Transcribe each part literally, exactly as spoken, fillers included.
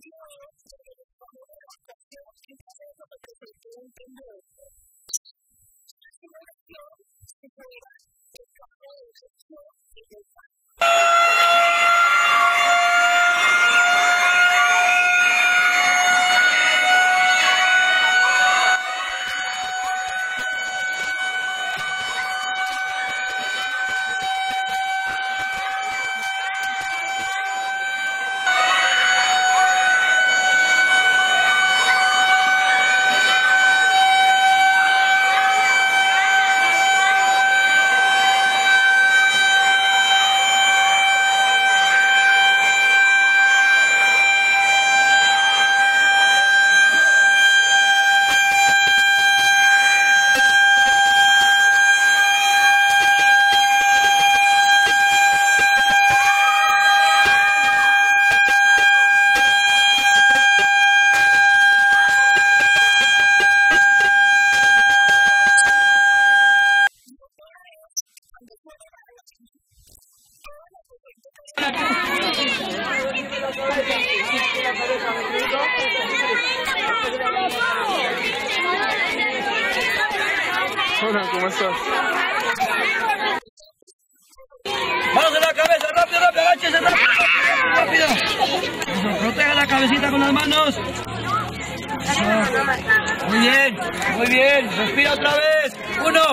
Hola, ¿cómo estás? ¡Manos en la cabeza! ¡Rápido, rápido! ¡Agáchese! ¡Rápido, rápido! Eso, proteja la cabecita con las manos. Eso. Muy bien, muy bien. Respira otra vez. Uno.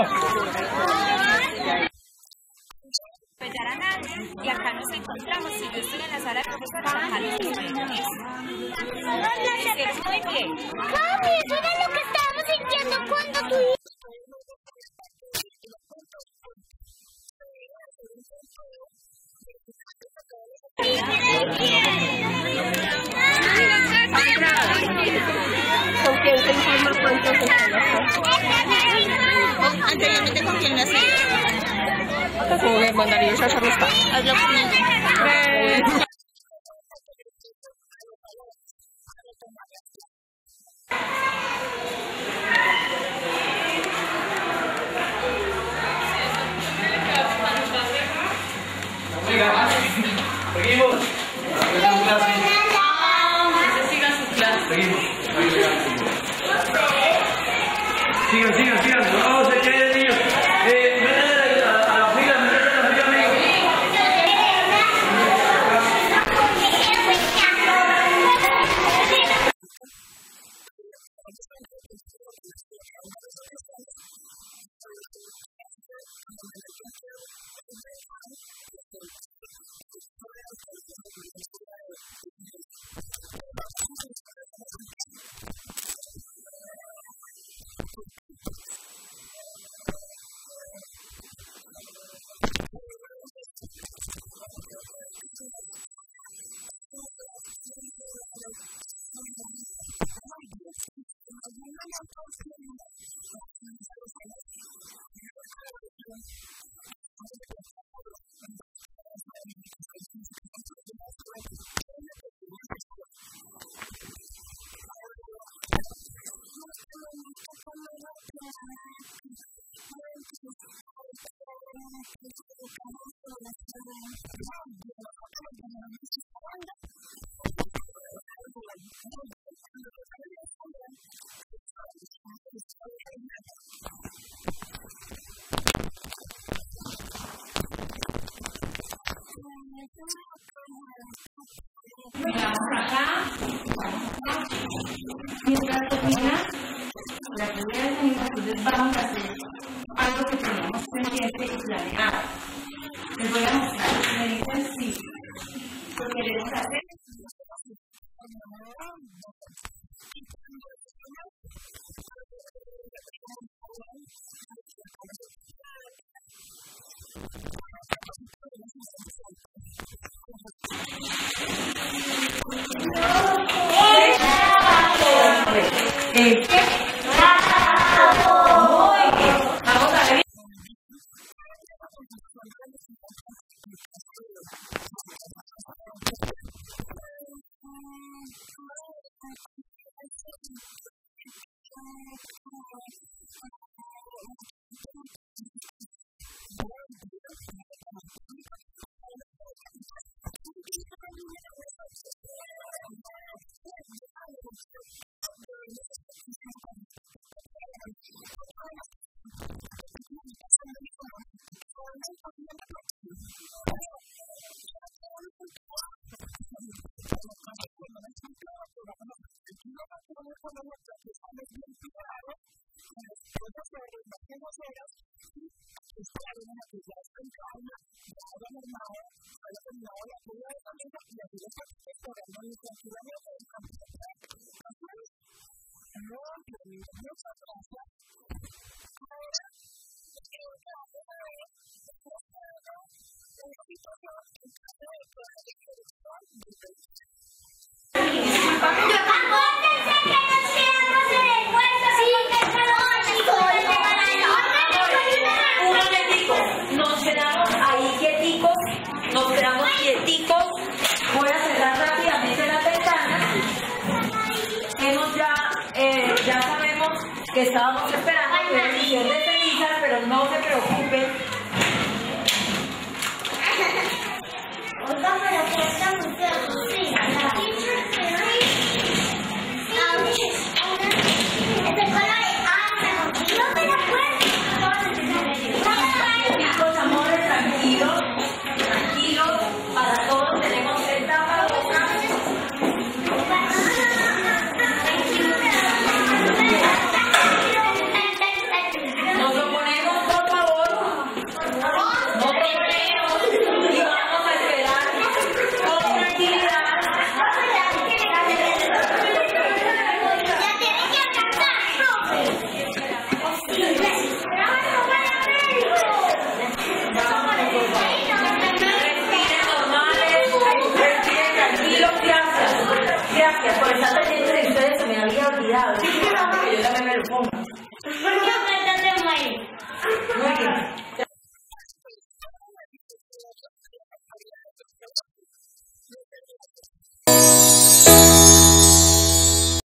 Y acá nos encontramos. Si yo estoy en la sala de profesores, acá los estudiantes. Muy bien. Cami, eso era lo que estábamos sintiendo cuando tú... ¿Con quién se informa cuántos anteriormente con quién lo hacía? Con Germán Darío Shasha no está. Hazlo conmigo. Seguimos. Sigan su clase. Seguimos. Sigan, sigan, sigan. No se queden, niños. Eh, métanle a la fila, métanle a la fila, amigos. Miramos acá. Mientras termina la primera semana, entonces vamos a hacer algo que teníamos pendiente y planeado. Les voy a mostrar. Me dicen si lo queremos hacer. Este. Muy bien. Vamos a ver. Nos quedamos ahí quieticos, nos quedamos quieticos. Voy a cerrar rápidamente las ventanas. Hemos ya, eh, ya sabemos que estábamos esperando la emisión de cenizas, pero no se preocupen. Oiga, pero cuesta mucho. Sí. Este color es alto. No me lo Chicos, amores, tranquilos, tranquilos, para todos tenemos el tapabocas. Nos lo ponemos, por favor. Nos lo ponemos y vamos a esperar con tranquilidad. Gracias por estar pendiente de ustedes, se me había olvidado. Que yo también me lo pongo. ¿Por qué me estás de maíz? Muy bien.